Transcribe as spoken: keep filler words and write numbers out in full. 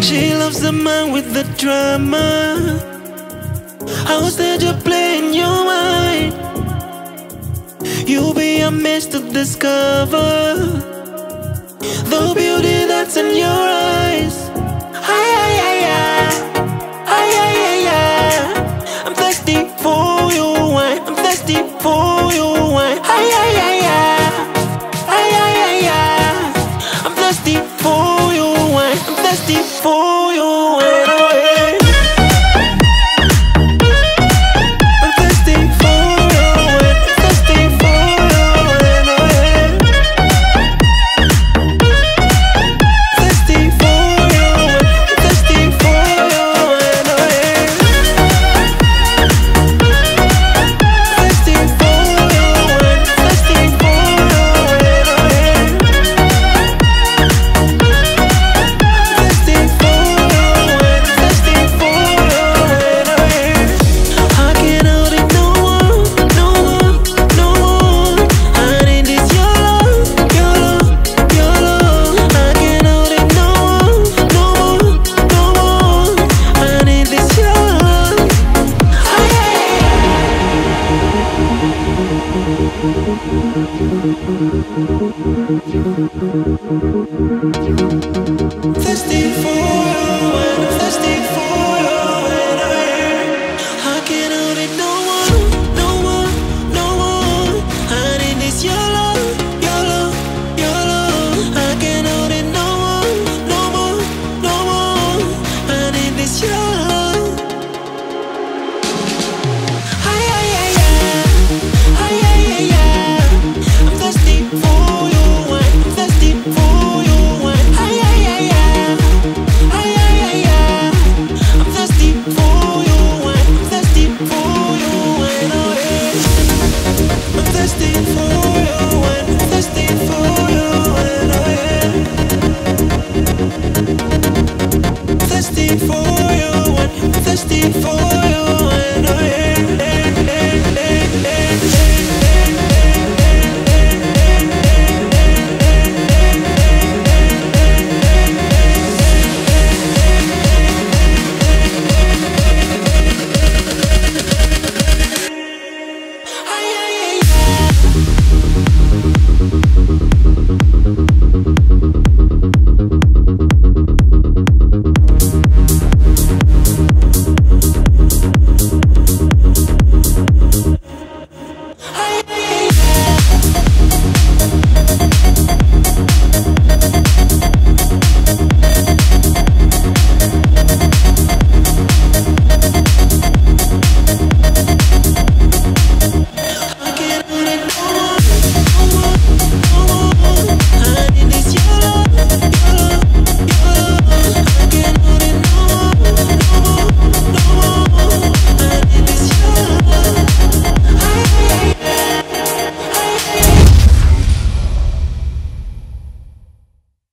She loves the man with the drama. How sad you're playing your mind. You'll be amazed to discover the beauty that's in your eyes. Ay, ay, ay, ay. Ay, ay, ay, ay. I'm thirsty for you, why? I'm thirsty for you, why? Ay, ay, ay, ay. Ay, ay, ay, ay. I'm thirsty for you, why? I'm thirsty for you, why? Thank you.